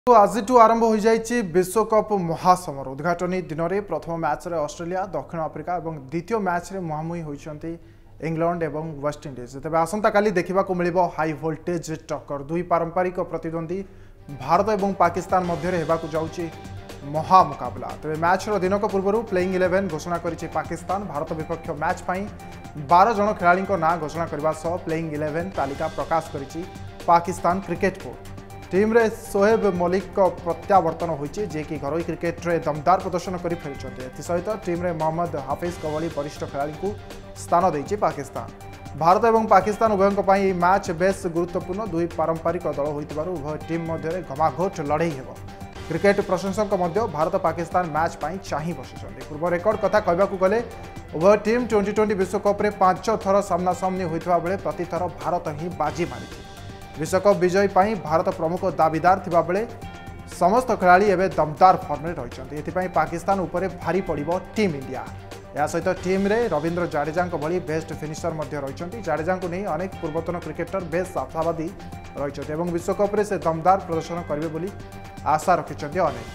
तो आज आरंभ हो जाइए विश्वकप महासमर उद्घाटनी दिन में प्रथम मैच रे ऑस्ट्रेलिया दक्षिण आफ्रिका और द्वितीय मैच रे मुहांमुही होती इंग्लैंड और वेस्टइंडीज। तेज आसंता काली देखा मिल हाई वोल्टेज टक्कर दुई पारंपरिक प्रतिद्वंदी भारत और पाकिस्तान मध्य जाऊँगी महामुकाबला। तेज मैच दिनक पूर्व प्लेइंग 11 घोषणा करिछि पाकिस्तान। भारत विपक्ष मैच पर 12 जन खेलाड़ी ना घोषणा करने सह प्लेइंग 11 तालिका प्रकाश करिछि पाकिस्तान क्रिकेट बोर्ड। टीम रे शोएब मलिक प्रत्यावर्तन होइछि जे कि घरोई क्रिकेट रे दमदार प्रदर्शन करि फेरिछन्ते। एथिसहित टीम रे मोहम्मद हाफिज भली वरिष्ठ खेलाड़ी को स्थान देइछि पाकिस्तान। भारत और पाकिस्तान उभयों पर मैच बेस गुरुत्वपूर्ण दुई पारंपरिक दल होइतिबारु उभय टीम मध्य घमाघोट लड़ई हेबो। क्रिकेट प्रशंसक मध्य भारत पाकिस्तान मैच पर चाहि बसिछन्ते। पूर्व रेकर्ड कथा कहबाकू गले उभय टीम T20 विश्वकप रे 5 थर सामनासामनी होइथिबा बेले प्रति थर भारत ही बाजी मारिछि। विश्वकप विजय पर भारत प्रमुख दाबीदार थिबा बेले समस्त खेलाड़ी एवं दमदार फर्म में रहिछन्ते। एथिपाई पाकिस्तान उपरे भारी पड़िबो टीम इंडिया। या सहित टीम रे रविंद्र जाडेजा भली बेस्ट फिनिशर मध्य रहिछन्ते। जाडेजा को नहीं अनेक पूर्वतन क्रिकेटर बेस आशावादी रहिछन्ते एवं विश्वकप रे से दमदार प्रदर्शन करिवे बोली आशा रखिछन्ते अनेक।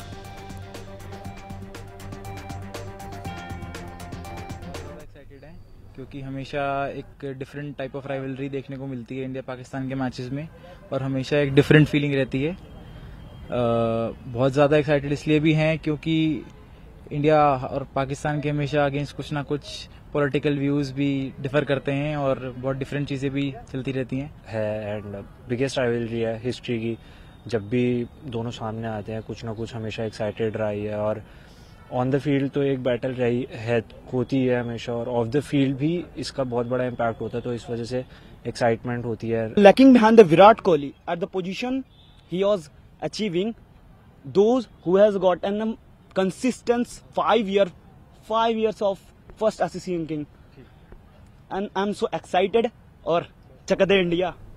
क्योंकि हमेशा एक डिफरेंट टाइप ऑफ राइवलरी देखने को मिलती है इंडिया पाकिस्तान के मैचेस में और हमेशा एक डिफरेंट फीलिंग रहती है। बहुत ज़्यादा एक्साइटेड इसलिए भी हैं क्योंकि इंडिया और पाकिस्तान के हमेशा अगेंस्ट कुछ ना कुछ पॉलिटिकल व्यूज भी डिफर करते हैं और बहुत डिफरेंट चीज़ें भी चलती रहती हैं। एंड बिगेस्ट राइवलरी है हिस्ट्री की। जब भी दोनों सामने आते हैं कुछ ना कुछ हमेशा एक्साइटेड रही है और ऑन द फील्ड तो एक बैटल रही है होती है हमेशा और ऑफ द फील्ड भी इसका बहुत बड़ा इम्पैक्ट होता है, तो इस वजह से एक्साइटमेंट होती है। Lacking behind the Virat Kohli at the position he was achieving, those who has gotten a consistent 5 years of first Asian King, and I'm so excited और चक दे इंडिया।